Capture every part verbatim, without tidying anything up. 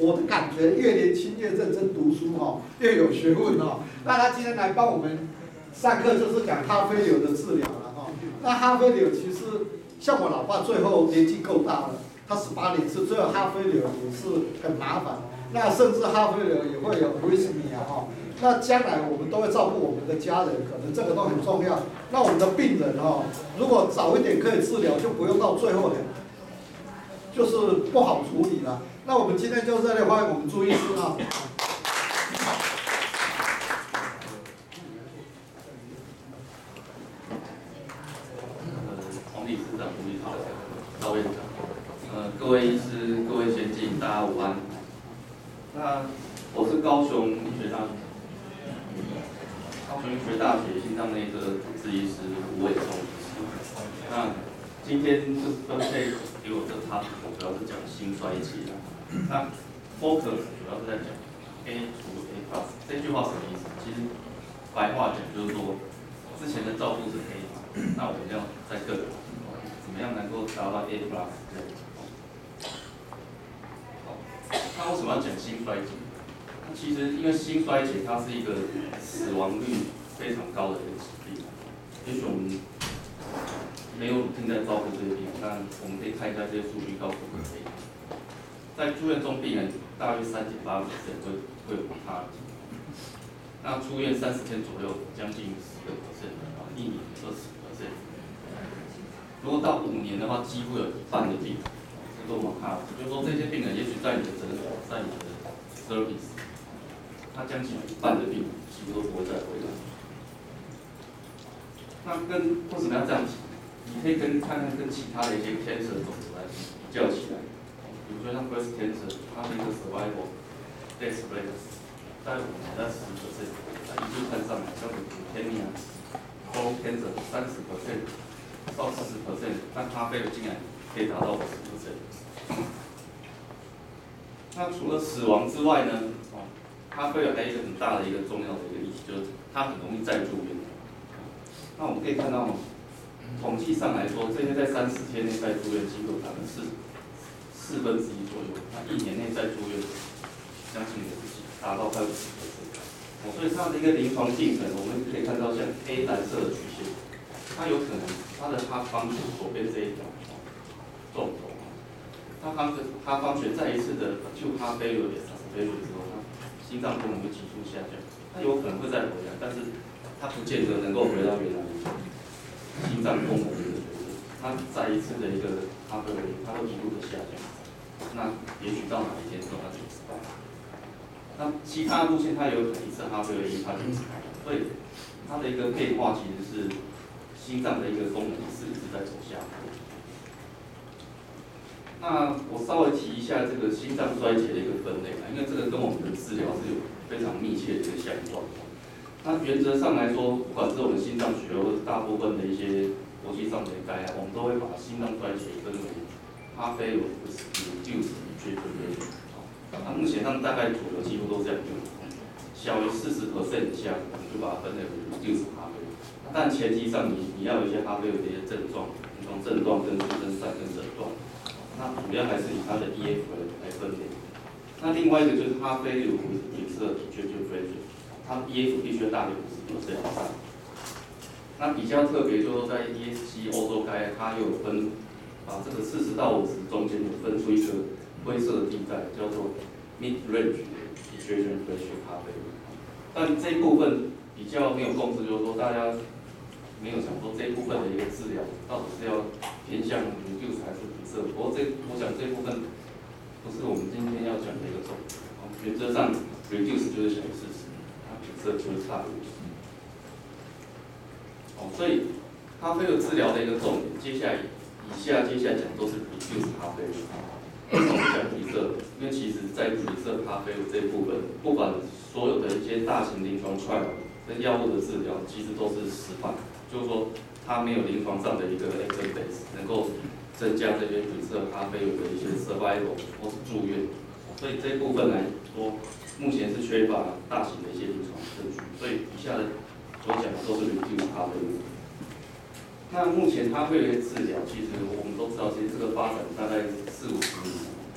我的感觉越年轻越认真读书哈、哦，越有学问哈、哦。那他今天来帮我们上课就是讲哈飞瘤的治疗了哈、哦。那哈飞瘤其实像我老爸最后年纪够大了，他十八年次，最后哈飞瘤也是很麻烦。那甚至哈飞瘤也会有 arrhythmia 哈。那将来我们都会照顾我们的家人，可能这个都很重要。那我们的病人哈、哦，如果早一点可以治疗，就不用到最后的，就是不好处理了。那我们今天就热烈欢迎我们朱医师啊！ 黄理事长、朱理事长、赵院长，呃，各位医师、各位先进，大家午安。那我是高雄医学大学，高雄医学大学心脏内科主治医师吴伟忠医师。那今天就是分配给我这个 topic， 主要是讲心衰竭啦。那 focus 主要是在讲 A 除 A plus 这句话什么意思？其实白话讲就是说，之前的照顾是 A 嘛，那我们要再更怎么样能够达到 A plus？ 好，那为什么要讲心衰竭？那其实因为心衰竭它是一个死亡率非常高的一个疾病，也许我们没有正在照顾这些病人，那我们可以看一下这些数据告诉我们。在住院中，病人大约三点八 percent 会会有他，那出院三十天左右，将近十个 percent， 啊，一年二十 percent。如果到五年的话，几乎有一半的病人，这个我看，就是说这些病人也许在你的诊所，在你的 service， 他将近有一半的病人几乎都不会再回来。那跟为什么要这样提？你可以跟看看跟其他的一些 cancer 种族来比较起来。比如说像 breast cancer， 它的一个 survival death rate 在五年在十 percent， 那一路看上来，像 leukemia、colon cancer 三十 percent 到四十 percent， 那咖啡竟然可以达到五十 percent。那除了死亡之外呢，哦，咖啡还有一个很大的一个重要的一个议题，就是它很容易再住院。那我们可以看到，统计上来说，这些在三十天内再住院几乎有百分之四。四分之一左右，那一年内再住院，将近有达到快五十 percent。哦，所以它的一个临床进程，我们可以看到像 A 蓝色的曲线，它有可能它的哈方血左边这一条纵轴，它方哈方血再一次的就哈飞流给 suspension 之后，它心脏功能会急速下降，它有可能会再回来，但是它不见得能够回到原来的心脏功能的一个水准，它再一次的一个哈飞流，它会一路的下降。那也许到哪一天之后它就失败。那其他路线它有可能一次哈飞流一它就失败，所以它的一个变化其实是心脏的一个功能是一直在走下坡。那我稍微提一下这个心脏衰竭的一个分类啊，因为这个跟我们的治疗是有非常密切的一个相关。那原则上来说，不管是我们心脏学或者大部分的一些国际上的概念，我们都会把心脏衰竭分为哈飞流 reduce ejection。那目前上大概主流几乎都这样用，小于四十 percent 以下，我们就把它分类为 reduce 哈飞流。但前提上你你要有一些哈飞流的一些症状，临床症状跟出生赛跟诊断。那主要还是以它的 E F 来分类。那另外一个就是哈飞流也是 ejection fraction， 它 E F 必须大于五十 percent 以上。那比较特别就是说在 E S C 欧洲该它又有分。把这个四十到五十中间有分出一个灰色的地带，叫做 mid range ejection fraction 哈飞流。但这一部分比较没有共识，就是说大家没有想说这一部分的一个治疗到底是要偏向 reduce 还是比摄。不过这我想这一部分不是我们今天要讲的一个重点。原则上 reduce 就是小于四十，那比摄就是差于五十。哦，所以哈飞流治疗的一个重点，接下来。以下接下来讲都是 reduce 哈飞流。为什么讲比摄？因为其实在比摄哈飞流这一部分，不管所有的一些大型临床 trial 跟药物的治疗，其实都是失败。就是说，它没有临床上的一个 evidence 能够增加这些比摄哈飞流的一些 survival 或是住院。所以这一部分来说，目前是缺乏大型的一些临床证据。所以以下的所讲的都是 reduce 哈飞流。那目前哈飞流治疗，其实我们都知道，其实这个发展大概四五十年，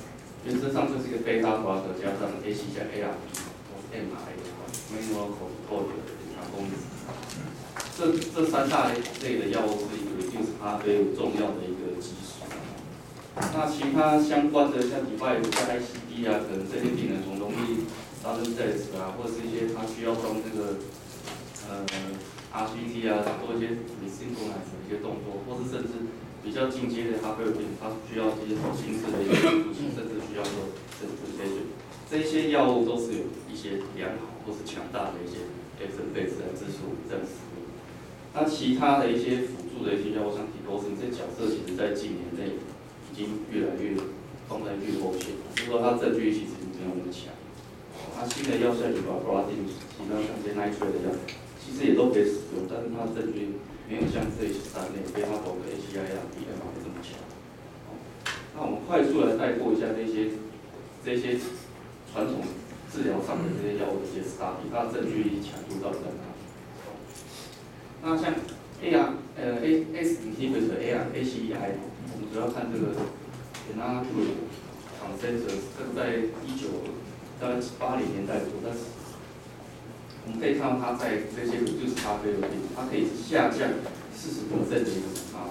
原则上就是一个贝塔blocker加上 A C 加 A R B 或 M R A 的话 ，manual control 的调控制。这这三大类的药物是一个 reduce 咖啡重要的一个基础。那其他相关的像 device 像 I C D 啊，可能这些病人从容易 sudden death 啊，或者是一些他需要装那个呃 R C T 啊，做一些 resynchronize 的一些动作，或是甚至比较进阶的咖啡病，它需要这些手心式的一些辅助，甚至需要做 sensitization， 这些药物都是有一些良好或是强大的一些 evidence base 来支持我们这样使用。那其他的一些辅助的一些药物，像提多斯这角色，其实在近年内已经越来越放在越后线，就是说它证据其实没有那么强。它新的药像 i b a b r a d i n 其他像这些 nitrate 的药，其实也都可以使用，但是它证据没有像这三类贝塔blocker、A C I 啊、D M R 这么强。那我们快速来带过一下这些这些传统治疗上的这些药物的一些 study， 它的证据强度到底在哪里？那像 A R 呃 A S inhibitor A R A C E I， 我们主要看这个 enalapril consensus， 这个在一九大概八零年代左右，但是我们可以看到它在这些就是咖啡的病，它可以下降四十%的一个差。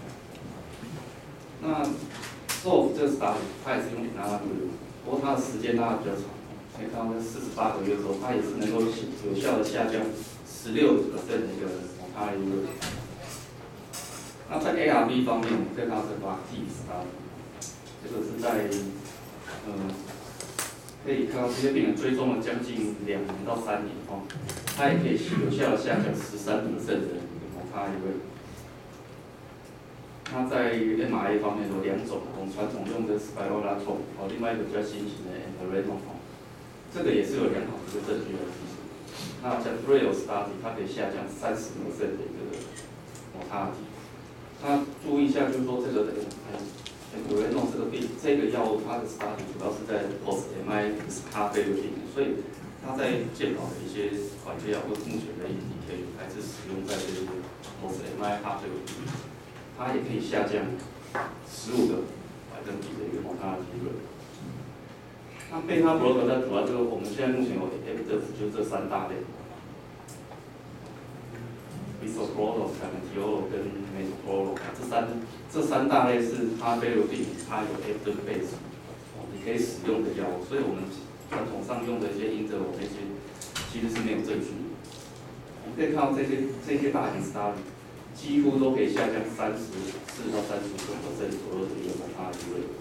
那 S O F 这个 study 它也是用 enalapril， 不过它的时间拉的比较长，可以看到在四十八个月之后，它也是能够有效的下降十六%的一个 mortality rate。那在 A R B 方面，我们可以看到这个 active study， 这个是在嗯。可以看到这些病人追踪了将近两年到三年哦，它也可以有效的下降十三%的一个 mortality rate。那在 M R A 方面有两种，我们传统用的 spironolactone， 哦，另外一个比较新型的 amprenolone， 这个也是有良好的一个证据的基础。那像 Braille study， 它可以下降三十%的一个 mortality。那注意一下，就是说这个的。amprenolone 这个病，这个药物它的 study 主要是在 post M I 咖啡的病人，所以它在健保的一些管chế药或目前的 indication 还是使用在这些 post M I 咖啡的病人，它也可以下降十五个百分比的一个 mortality rate。那贝塔 blocker 它主要就是我们现在目前有 evidence 就是这三大类 ，bisoprolol、clementiolol 跟 metoprolol 这三。这三大类是咖啡的病，它有 evidence base， 哦，你可以使用的药物，所以我们传统上用的一些因者我那些其实是没有证据的。我们可以看到这些这些大型 study 几乎都可以下降三十四到三十五个 percent 左右的一个 mortality rate。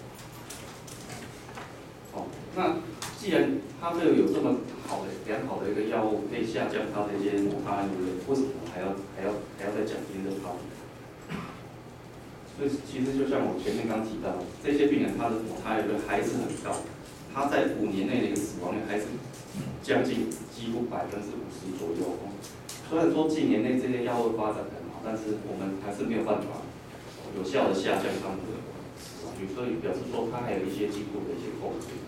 哦，那既然咖啡有这么好的良好的一个药物可以下降它的一些 mortality rate， 为什么还要还要还要再讲因这个 topic？所以其实就像我前面刚提到，这些病人他的mortality rate还是很高，他在五年内的一个死亡率还是将近几乎百分之五十左右。虽然说近年内这些药物发展很好，但是我们还是没有办法有效的下降他们的死亡率，所以表示说它还有一些进步的一些空间。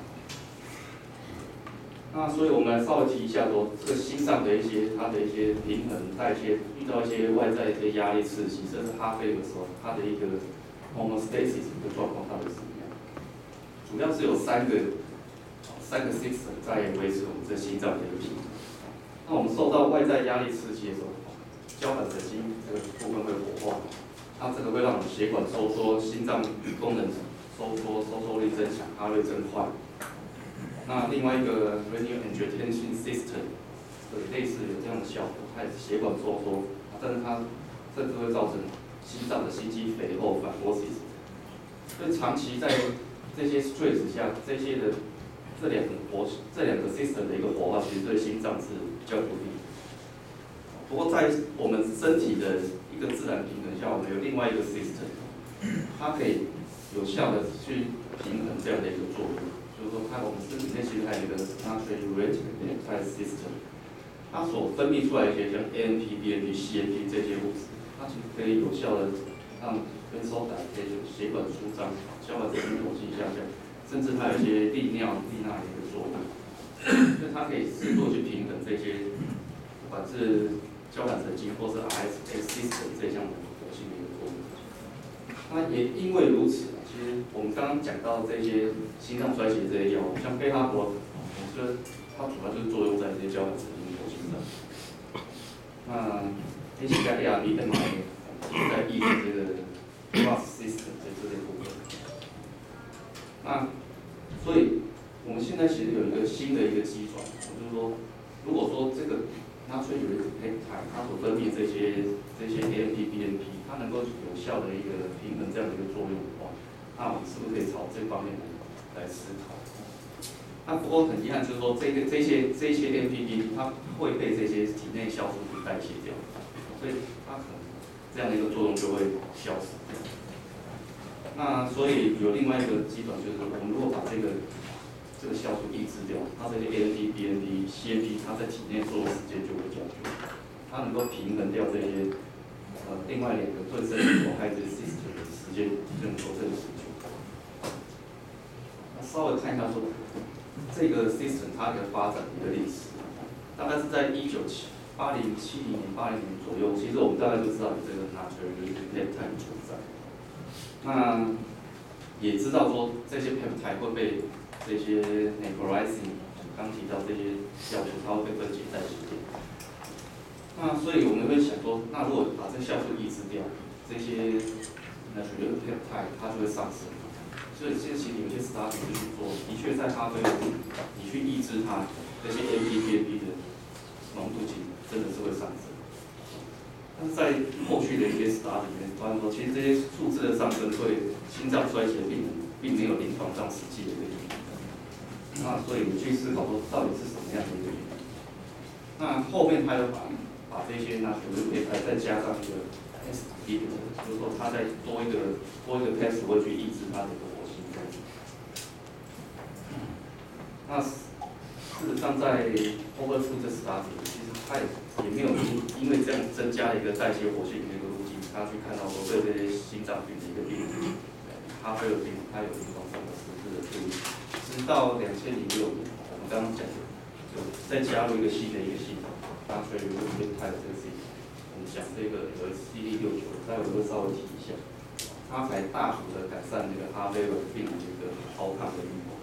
那所以我们来稍微提一下说，这个心脏的一些它的一些平衡代谢遇到一些外在的一些压力刺激，甚至哈飞的时候，它的一个 homeostasis 的状况到底是怎么样？主要是有三个三个 system 在维持我们这心脏的一个平衡。那我们受到外在压力刺激的时候，交感神经这个部分会活化，它这个会让我们血管收缩，心脏功能收缩，收缩力增强，哈率增快。那另外一个 renin-angiotensin system， 对，类似有这样的效果，它也是血管收缩，但是它甚至会造成心脏的心肌肥厚 fibrosis。所以长期在这些 stress 下，这些的这两个活这两个 system 的一个活化，其实对心脏是比较不利。不过在我们身体的一个自然平衡下，我们有另外一个 system， 它可以有效的去平衡这样的一个作用。就是说，它我们身体内其实还有一个 natriuretic peptide system， 它所分泌出来一些像 A N P、B N P、C N P 这些物质，它其实可以有效的让分收胆可以血管舒张，交感神经活性下降，甚至它有一些利尿、利钠的一个作用，所以它可以适度去平衡这些，不管是交感神经或是 R S A system 这项的活性的一个作用。 那也因为如此，其实我们刚刚讲到这些心脏衰竭这些药物，像贝塔波，我觉得它主要就是作用在这些交感神经轴心上。那 A C 加 A R B M I 在抑制这个 nervous system 这这些部分。那所以我们现在其实有一个新的一个机转，就是说，如果说这个纳粹有一个胚胎，它所分泌这些这些 A M P B N P， 它能够有效的一个平衡这样的一个作用的话，那我们是不是可以朝这方面来来思考？那不过很遗憾，就是说这个这些这些 A M P B N P 它会被这些体内酵素给代谢掉，所以它可能这样的一个作用就会消失。那所以有另外一个机转，就是我们如果把这个这个酵素抑制掉，它这些 A M P B N P C N P 它在体内作用时间就会降低，它能够平衡掉这些呃另外两个对身体有害这些 system 的时间，就能够这个时间。那稍微看一下说这个 system 它的发展的一个历史，大概是在一九七八零七零年八零年左右，其实我们大概就知道有这个 natriuretic peptide 存在。那也知道说这些 peptide 会被这些 necrolizing 刚提到这些酵素，它会被分解代谢掉。那所以我们会想说，那如果把这酵素抑制掉，这些 natriuretic peptide 它就会上升。所以这其实有些 study 就去做，的确在咖啡你去抑制它，这些 A M P B N P 的浓度其实真的是会上升。但是在后续的一些 study 里面，发现说，其实这些数字的上升对心脏衰竭病人并没有临床上实际的一个意义。那所以你去思考说，到底是什么样的一个原因？那后面他又把把这些那全部配合再加上一个 S D， 就是说他再多一个多一个 test 会去抑制它的一个活性。那事实上在 overshoot 这 study， 其实他也也没有因因为这样增加了一个代谢活性的一个路径，他去看到说对这些心脏病的一个病人，他会有病，他有临床上的实质的注意。直到两千零六年，我们刚刚讲的，就再加入一个新的一个系统，它所以有个变态的这个系统，我们讲这个有 C D 六九，待会会稍微提一下，它才大幅的改善那个哈贝尔病人的一个超抗的预防。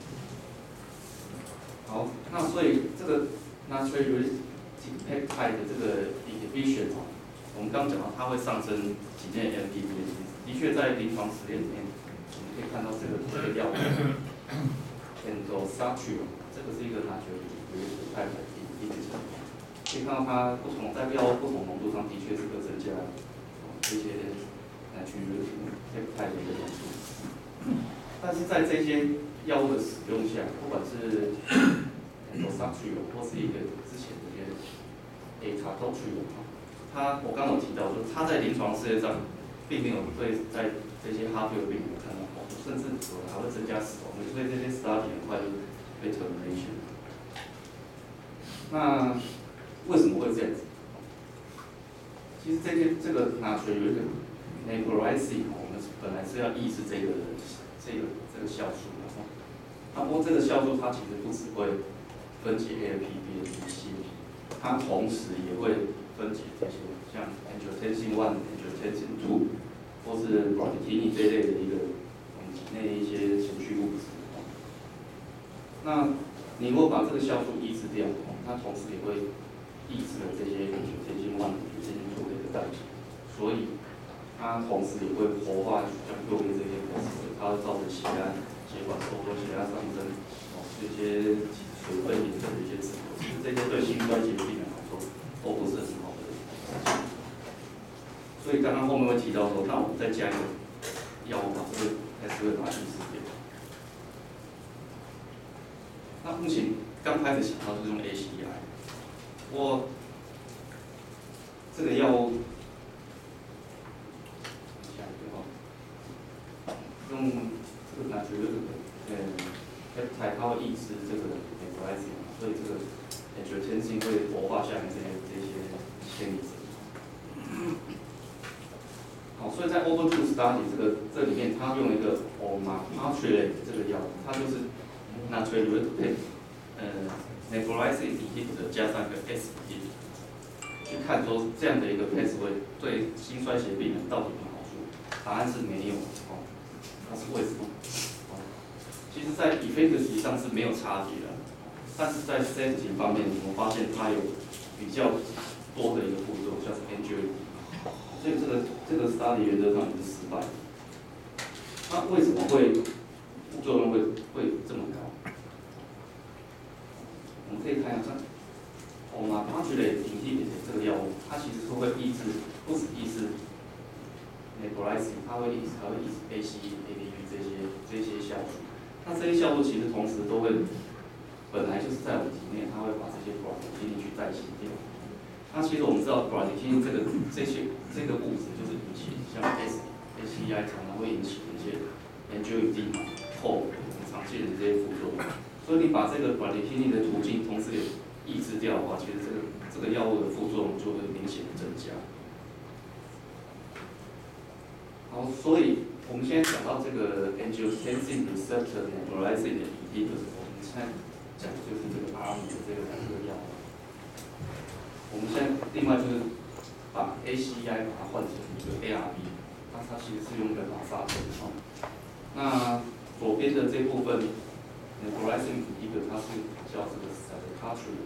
好，那所以这个 natriuretic peptide 的这个 inhibition 啊，我们刚刚讲到它会上升体内 A M P B N P， 的确在临床实验里面，我们可以看到这个这个药物 endosatrin， 这个是一个 natriuretic peptide inhibitor， 可以看到它不同在药物不同浓度上的确是会增加这些 natriuretic peptide 的一个浓度，但是在这些药物的使用下，不管是 endosatrin 或是一个之前的一个 acatotrin， 它我刚刚有提到说，它在临床试验上并没有对在这些哈贝尔病人看到好处，甚至有还会增加死亡率，所以这些 study 很快就被 termination。那为什么会这样子？其实这些这个 natriuretic necrolizing， 我们本来是要抑制这个这个这个酵素的。那不过这个酵素它其实不只会分解 A M P B N P C N P， 它同时也会分解这些像 angiotensin one、angiotensin two 或是 bradykinin 这类的一个我们体内一些情绪物质。那你如果把这个酵素抑制掉，它同时也会抑制了这些 angiotensin one、angiotensin two 的一个代谢，所以它同时也会活化像右边这些活死，它会造成血压。血管收缩、血压上升，哦，这些水分引起的一些脂肪，其实这些对心衰竭病人来说都不是很好的。所以刚刚后面会提到说，那我们再加一个药物把这个 S 会把它抑制掉。那目前刚开始想到就是用 A C I， 不过这个药物，下一个哈，用。这个 natriuretic 呃 peptide 它会抑制这个 necrolizing， 所以这个 angiotensin 会活化下面这些这些纤维质。好，所以在 overshoot study 这个这里面，它用一个 olmapatrilate 这个药，它就是 natriuretic 呃 necrolizing inhibitor 加上一个 S inhibitor， 去看说这样的一个 pathway 对心衰竭病人到底有没有好处。 答案是没有哦。那是为什么？哦，其实，在 efficacy 上是没有差别的，但是在 safety 方面，我们发现它有比较多的一个步骤，像是 injury， 所以这个这个 study 原则上也是失败的。那为什么会副作用会会这么高？我们可以看一下，我们它觉得顶替这个药物，它其实是会抑制，不止抑制 neprilysin， 它会抑制还会抑制 A C E、A D P 这些这些酵素。那这些酵素其实同时都会，本来就是在我们体内，它会把这些 bradykinin 去代谢掉。那其实我们知道 bradykinin 这个这些这个物质就是引起像 S A C I 常常会引起一些 angioedema、后很常见的这些副作用。所以你把这个 bradykinin 的途径同时也抑制掉的话，其实这个这个药物的副作用就会明显的增加。好，所以我们现在讲到这个 angiotensin receptor neprilysin 的 inhibitor， 我们现在讲的就是这个 A R M 的这个这个药物。我们现在另外就是把 A C I 把它换成一个 A R B， 那它其实是用人马杀针哦。那左边的这部分 neprilysin inhibitor 它是叫这个 cytocatrine，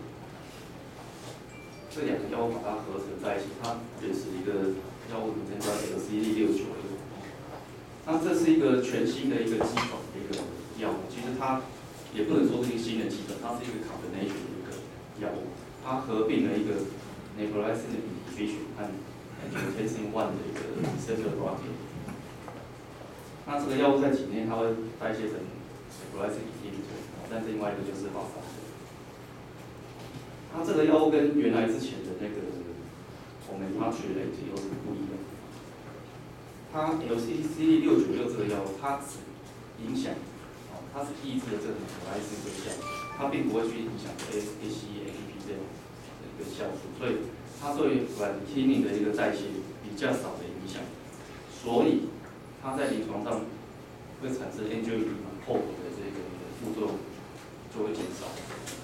这两个药物把它合成在一起，它也是一个药物名称叫 L C D 六九六。那这是一个全新的一个基转的一个药物，其实它也不能说是一个新的基转，它是一个 combination 的一个药物，它合并了一个 neprilysin 的 inhibition 和 angiotensin one 的一个 receptor blockade。那这个药物在体内它会代谢成 neprilysin inhibitor， 但另外一个就是保杀针。那这个药物跟原来之前的那个我们它取的又是不一样。它 L C D 六九六这个药物，它只影响，哦，它是抑制了这个 neprilysin 这个酵素，它并不会去影响 A C E、A D P 这样的一个酵素，所以它对 bradykinin 的一个代谢比较少的影响，所以它在临床上会产生 angioedema 后果的这个副作用就会减少。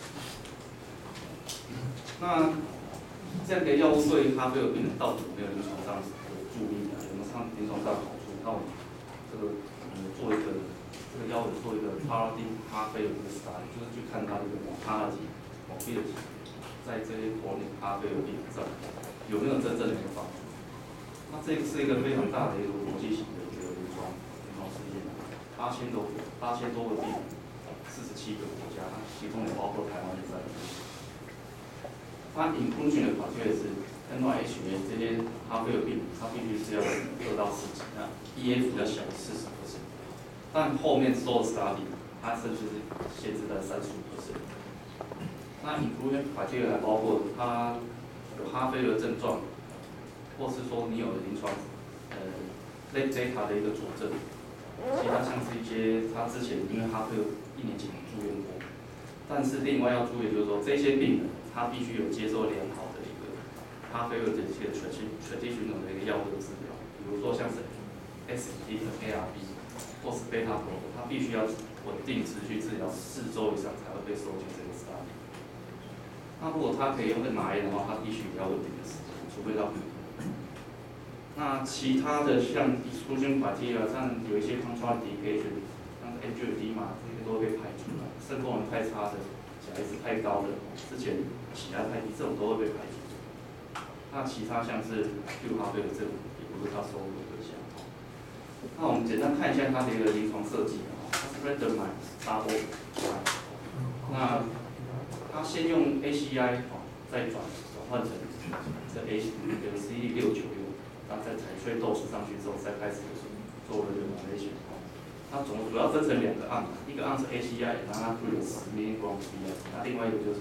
那这样的药物对哈菲尔病人到底有没有临床上的注意呢？有没有上临床上的好处？那我们这个嗯做一个这个药物做一个 paradigm 哈菲尔的 study， 就是去看它这个 mortality、morbidity 在这些 chronic 哈菲尔病人上有没有真正的一个帮助。那这个是一个非常大的一个国际型的一个临床临床实验，八千多八千多个病人，四十七个国家，其中也包括台湾也在里面。它 inclusion 的 criteria 是 N Y H A 这些哈菲尔病人，它必须是要二到四级，那 E F 要小于四十 percent， 但后面所有 study 它甚至是限制在三十五 percent。那 inclusion criteria 还包括它有哈菲尔症状，或是说你有临床呃 late data 的一个佐证，其他像是一些他之前因为哈菲尔一年前住院过，但是另外要注意就是说这些病人。他必须有接受良好的一个哈菲尔的一些 traditional 的一个药物治疗，比如说像是 S D 的 A R B 或是 beta blocker， 他必须要稳定持续治疗四周以上才会被收进这个 study。那如果他可以用 M R A 的话，他必须也要稳定的时间，除非到。那其他的像 exclusion criteria， 像有一些 contraindication， 像是 angioedema 这些都会被排除了，肾功能太差的。甲 S 太高的，之前血压太低，这种都会被排除。那其他像是 Q 哈菲尔这种，也不是他收入的对象。那我们简单看一下它的一个临床设计啊，它是 randomized double blind。那它先用 A C I 哦，再转转换成这 A L C D 六九六，那再采萃豆子上去之后，再开始做了这个 modulation。它总主要分成两个案，一个案是 A C I， 然后它会有十 milligram P I， 那另外一个就是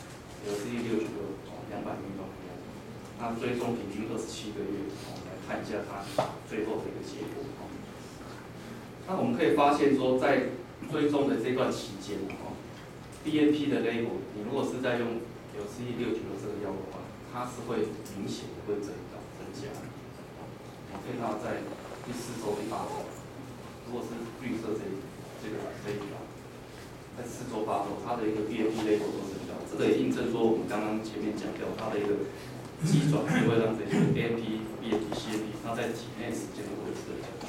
L C D 六九六，两百 milligram P I。那追踪平均二十七个月，我们来看一下它最后的一个结果。那我们可以发现说，在追踪的这段期间，哦 ，B N P 的 label， 你如果是在用 L C D 六九六这个药的话，它是会明显的会增高增加。我可以看到在第四周、第八周。如果是绿色这这个这一条，在四周八周，它的一个 B N P label 都增高，这个也印证说我们刚刚前面讲到它的一个机转就会让这些 A M P、B M P、C M P 它在体内时间的维持的比较高。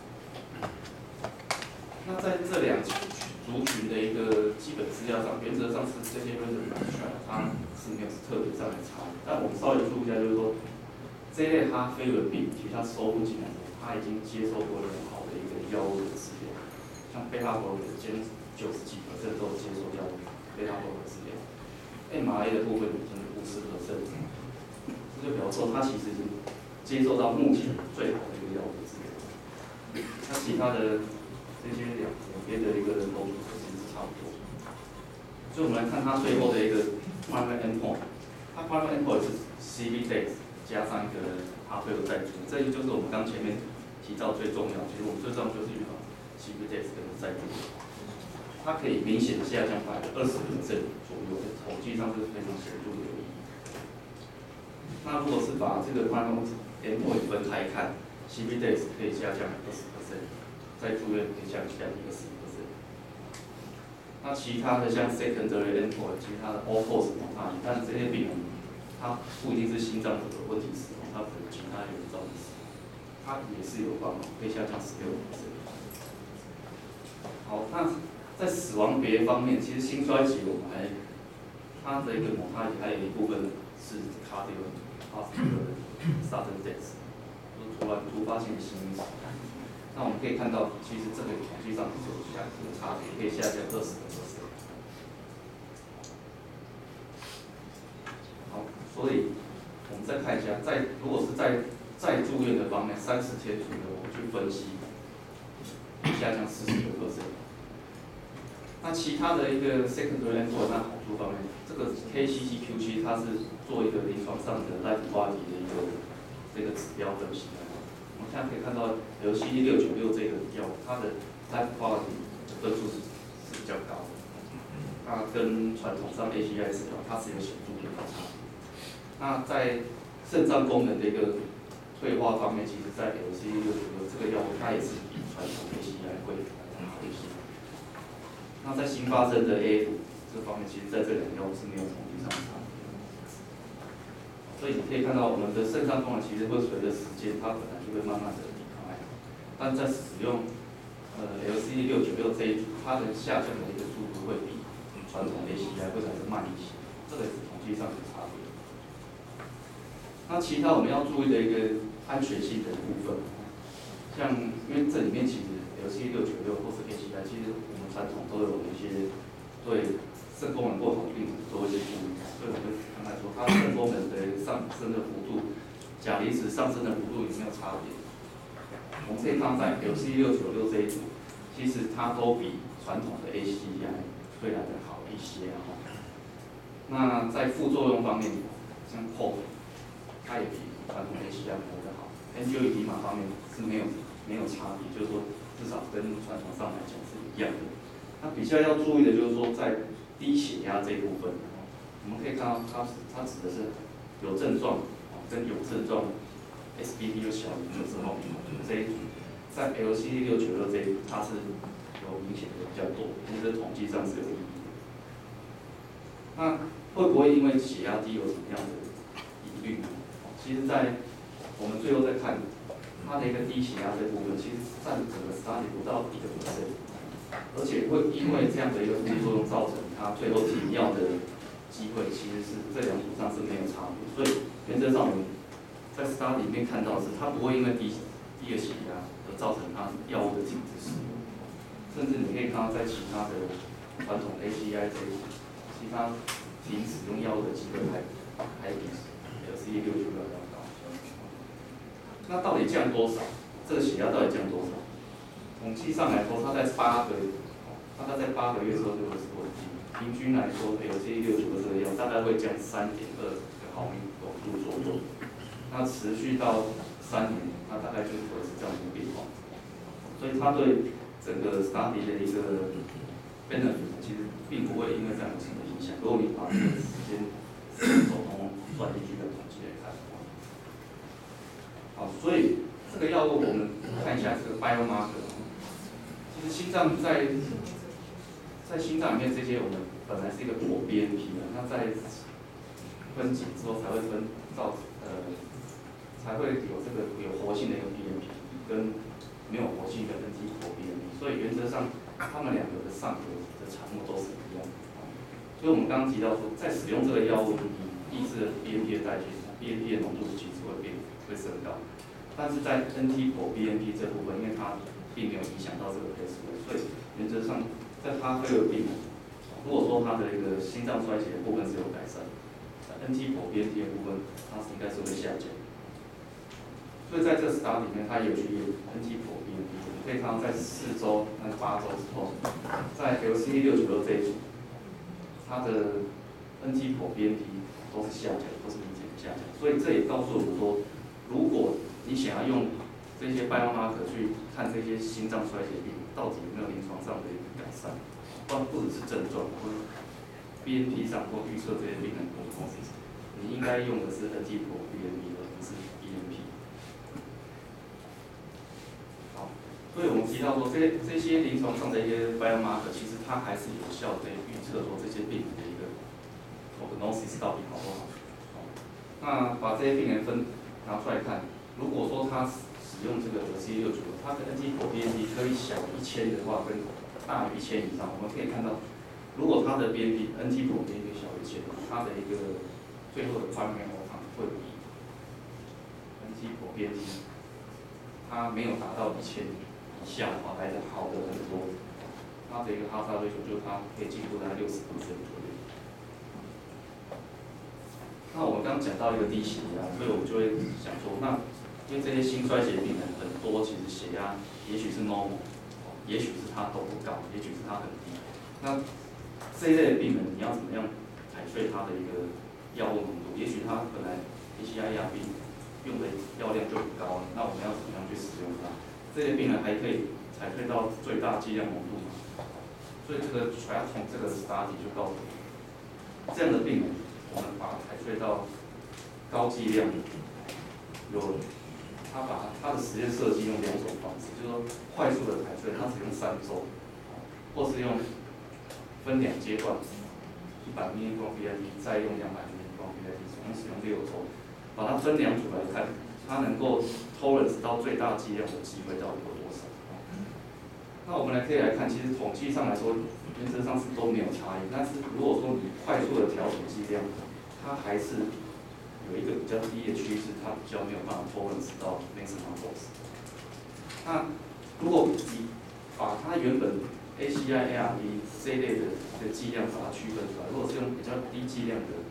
那在这两族群的一个基本资料上，原则上是这些 random abstract 它是没有特别上的差异。但我们稍微注意一下，就是说这一类哈菲尔病，其实它收录进来的，它已经接受过很好的一个药物的治疗，像贝塔波的兼九十几%都有接受药物贝塔波的治疗 ，M R A 的部分已经五十%，这就表示说它其实已经接受到目前最好的一个药物的治疗。那其他的这些两两边的一个投组其实是差不多。所以我们来看它最后的一个 primary endpoint， 它 primary endpoint 是 C V days 加上一个哈菲尔带组，这就是我们刚前面提到最重要，其实我们最重要就是预防 C V days 跟带组。它可以明显下降百分之二十左右，统计上是非常显著的有意义。那如果是把这个 primary endpoint 分开看 ，C V days 可以下降二十%，在住院可以下降一个十%。那其他的像 secondary endpoint， 其他的 all cause mortality， 但是这些病人他不一定是心脏有问题死亡，他可能其他原因造成死亡，他也是有帮忙，可以下降十六%。好，那在死亡别方面，其实心衰竭我们还它的一个 mortality 还有一部分是 cardio hospital sudden death， 就是突然突发性的心因死。那我们可以看到，其实这个统计上是有下有差别，可以下降二十%。好，所以我们再看一下，在如果是在在住院的方面，三十天左右我们去分析，下降四十个 percent。那其他的一个 secondary endpoint 那好处方面，这个 K C C Q 七它是做一个临床上的 life quality 的一个这个指标分析的。我们现在可以看到 L C D 六九六这个药，它的 life quality 的分数是是比较高的，那跟传统上 A C I 治疗它是有显著的差别。那在肾脏功能的一个退化方面，其实在 L C D 六九六这个药物它也是比传统 A C I 会好一些。那在新发生的 A F 这方面，其实在这两个药物是没有统计上的差别。所以你可以看到，我们的肾脏功能其实会随着时间，它本来就会慢慢的离开，但在使用呃 L C D 六九六这一组，它的下降的一个速度会比传统 A C I 会来得慢一些，这个是统计上有差别。那其他我们要注意的一个安全性的部分，像因为这里面其实 L C D 六九六或是 A C I， 其实我们传统都有一些对肾功能不好的病人都会去注意，所以我们刚才说它肾功能的上升的幅度，钾离子上升的幅度有没有差别？我们可以看到在 L C D 六九六这一组，其实它都比传统的 A C I 会来得好一些啊。那在副作用方面，像 P O， 它也比传统 A C I 来得好 ，angioedema 方面是没有没有差别，就是说至少跟传统上来讲是一样的。那比较要注意的就是说，在低血压这一部分，我们可以看到它它指的是有症状跟有症状 S P D 又小于的时候，这一组在 L C D 六九六这一组它是有明显的比较多，因为这统计上是有意义的。那会不会因为血压低有什么样的疑虑呢？其实，在我们最后再看它的一个低血压这部分，其实占整个 study 不到一个 percent。而且会因为这样的一个副作用造成它最后停药的机会，其实是这两组上是没有差别。所以原则上我们在 study 里面看到的是，它不会因为低低的血压而造成它药物的停止使用，甚至你可以看到在其他的传统 A C I 这一组，其他停使用药物的机会还还比 L C D 六九六要高。那到底降多少？这个血压到底降多少？统计上来说，它在八个，大概在八个月之后就会是稳定。平均来说 ，L C D 六九六这个药大概会降三点二毫米汞柱左右。那持续到三年，它大概就会是这样的变化。所以它对整个 study 的一个 benefit 其实并不会因为这样有什么影响。如果你把这个时间时间走通算进去的统计来看的话，好，所以这个药物我们看一下这个 biomarker。其实心脏在在心脏里面这些我们本来是一个活 B N P 的，那在分解之后才会分造呃才会有这个有活性的一个 B M P 跟没有活性的 N T 口 B M P， 所以原则上它们两个的上游的产物都是一样的。所以我们刚刚提到说，在使用这个药物抑制 B M P 的代谢 ，B M P 的浓度其实会变会升高，但是在 N T 口 B M P 这部分，因为它并没有影响到这个 pathway， 所以原则上在哈菲尔病人，如果说他的一个心脏衰竭的部分是有改善 ，N T 口 B M P 的部分它是应该是会下降。所以在这个 study 里面，它有去验 N T 口 B M P， 我们可以看到在四周、那八周之后，在 L C D 六九六这一组，它的 N T 口 B M P 都是下降，都是明显的下降。所以这也告诉我们说，如果你想要用这些 biomarker 去看这些心脏衰竭病到底有没有临床上的一个改善，不不只是症状，或者 B M P 上或预测这些病人的东西，你应该用的是 N T 口 B M P 而不是 B M P。好，所以我们提到说，这这些临床上的一些 biomarker， 其实它还是有效的预测说这些病人的一个 prognosis 到底好不好。那把这些病人分拿出来看，如果说他使用这个 C 六九，它的 N T 口 B M P 可以小于一千的话，跟大于一千以上，我们可以看到，如果它的 B M P N T 口 B M P 小于一千，它的一个最后的 primary outcome 会比 N T 口 B M P 它没有达到一千以下的话来的好的很多。它的一个哈萨瑞球就是它可以进步在六十%左右。那我们刚刚讲到一个低血压，所以我们就会想说，那因为这些心衰竭病人很多，其实血压也许是 normal， 也许是他都不高，也许是他很低。那这一类的病人，你要怎么样采萃他的一个药物浓度？也许他本来 A C I 亚病用的药量就很高，那我们要怎么样去使用它？这些病人还可以采萃到最大剂量浓度吗？所以这个 triathlon 这个 study 就告诉我们，这样的病人。我们把它采萃到高剂量，有他把他的实验设计用两种方式，就是说快速的采萃，他只用三周，或是用分两阶段，一百 milligram B I D， 再用两百 milligram B I D， 总共使用六周，把它分两组来看，它能够 tolerance 到最大剂量的机会到底有多少？那我们来可以来看，其实统计上来说，原则上是都没有差异，但是如果说你快速的调整剂量，它还是有一个比较低的趋势，它比较没有办法 tolerance 到 maximum dose。那如果你把它原本 A C I A R B 这一类的的剂量把它区分出来，如果是用比较低剂量的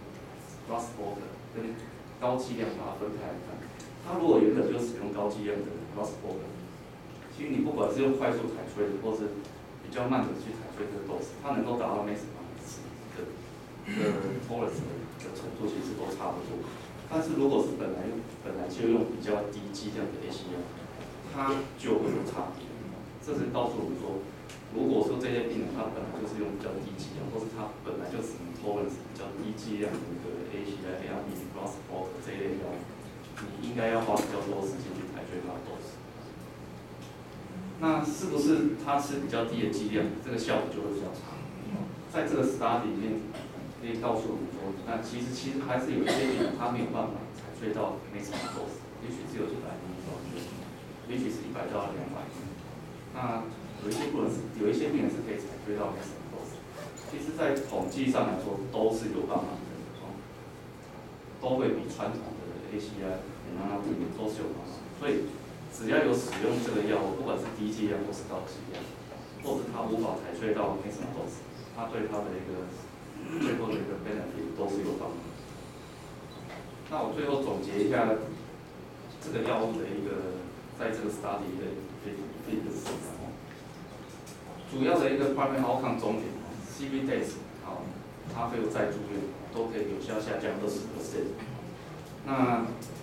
Rossborger 跟高剂量把它分开来看，它如果原本就使用高剂量的 Rossborger， 其实你不管是用快速采萃的，或是比较慢的去采萃这个 dose， 它能够达到 maximum 的的 tolerance 的程度其实都差不多，但是如果是本来本来就用比较低剂量的 A C I， 它就会有差别。这是告诉我们说，如果说这些病人他本来就是用比较低剂量，或是他本来就使用 tolerance 比较低剂量的一个 A C I、A R B、Rossborger 这一类药，你应该要花比较多时间去采萃它的 dose。那是不是他吃比较低的剂量，这个效果就会比较差？在这个 study 里面。可以告诉我们说，那其实其实还是有一些病人他没有办法采萃到 maximum dose， 也许只有一百 milligram， 也许是一百到两百。那有一些病人是有一些病人是可以采萃到 maximum dose， 其实在统计上来说都是有办法的，都会比传统的 A C I、免疫病人都是有办法。所以只要有使用这个药物，不管是低剂量或是高剂量，或是他无法采萃到 maximum dose， 他对他的一个最后的一个 benefit 都是有帮助。那我最后总结一下这个药物的一个在这个 study 的一个是什么？主要的一个 primary outcome 终点 ，C V days 好，它没有再住院都可以有效下降二十 percent。那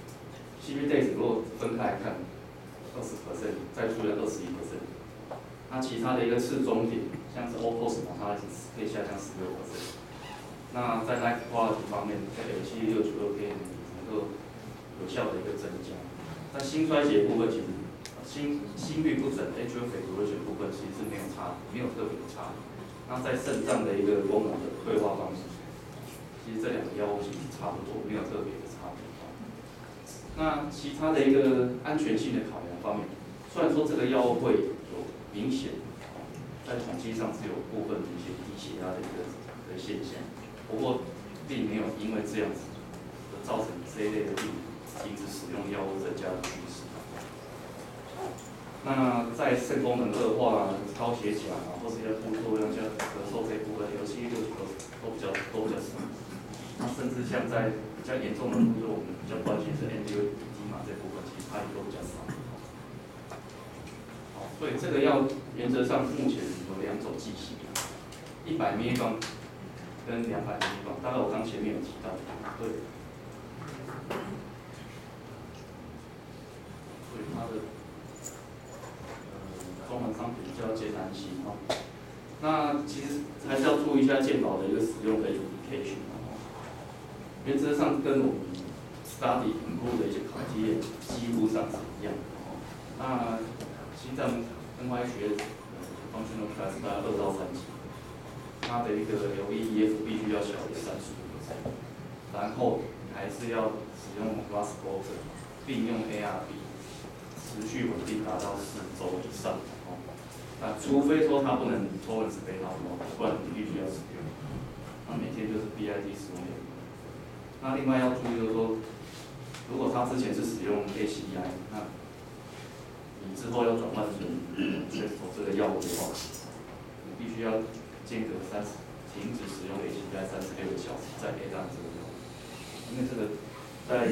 C V days 如果分开来看，二十 percent 再住院二十一 percent。那其他的一个次终点，像是 O P O S 嘛，它可以下降十六 percent。那在 life quality 方面，在 L C D 六九六可以能够有效的一个增加。在心衰竭部分，其实心心律不整 atrial fibrillation 部分其实是没有差，没有特别的差。那在肾脏的一个功能的退化方面，其实这两个的药物其实差不多，没有特别的差别。那其他的一个安全性的考量方面，虽然说这个药物会有明显，在统计上是有部分的一些低血压的一个的现象，不过并没有因为这样子而造成这一类的病人停止使用药物增加的趋势。那在肾功能恶化啊、高血钾啊，或是一些副作用像咳嗽这一部分，有些六九都比较都比较少。那甚至像在比较严重的副作用，我们比较关心是 angioedema 这部分，其实它也都比较少。好，所以这个药原则上目前有两种剂型，一百 milligram 跟两百 milligram， 大概我刚前面有提到，对。所以它的功能上比较艰难性哦。那其实还是要注意一下健保的一个使用的 indication 哦。原则上跟我们 study 评估的一些考题几乎上是一样的哦。那心脏 N Y 学 functional class 大概二到三级，它的一个 L V E F 必须要小于三十五%，然后还是要使用 Vascozer 并用 A R B。持续稳定达到四周以上，哦，那除非说它不能 tolerance 贝塔诺，不然你必须要使用。那每天就是 B I D 使用两个。那另外要注意就是说，如果他之前是使用 A C E I， 那你之后要转换成 Trestol 这个药物的话，你必须要间隔三十，停止使用 A C E I 三十六个小时，再 add on 这个药物，因为这个在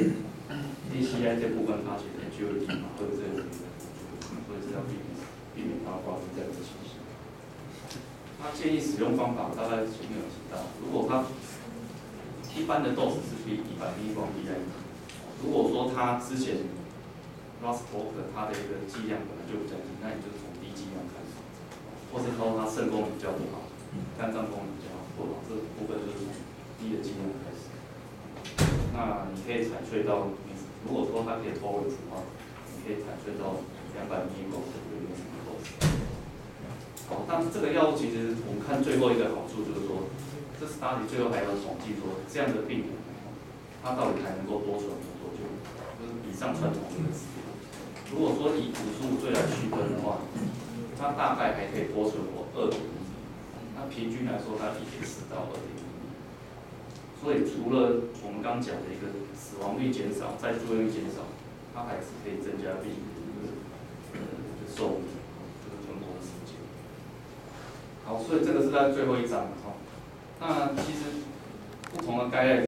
A C I 这部分它其实 angioedema 嘛，或者这个所以是要避免避免它发生这样的情形。那建议使用方法大概前面有提到，如果它一般的 dose 是比一百 milligram B I D， 如果说它之前 Vascozer 它的一个剂量本来就比较低，那你就从低剂量开始，或是说它肾功能比较不好，肝脏功能比较不好，这部分就是从低的剂量开始。那你可以采萃到，如果说它可以 tolerance 的话，你可以采萃到两百 milligram 的 dose。好，但这个药物其实我们看最后一个好处就是说，这 study 最后还要统计说这样的病人，他到底还能够多存活多久，就是比上传统的治疗。如果说以五十五岁来区分的话，他大概还可以多存活二点一年，那平均来说，它一点四到二点一年。所以除了我们刚讲的一个死亡率减少、再住院率减少，它还是可以增加病人的呃寿命，就是存活的时间。好，所以这个是在最后一章哈。那其实不同的概念。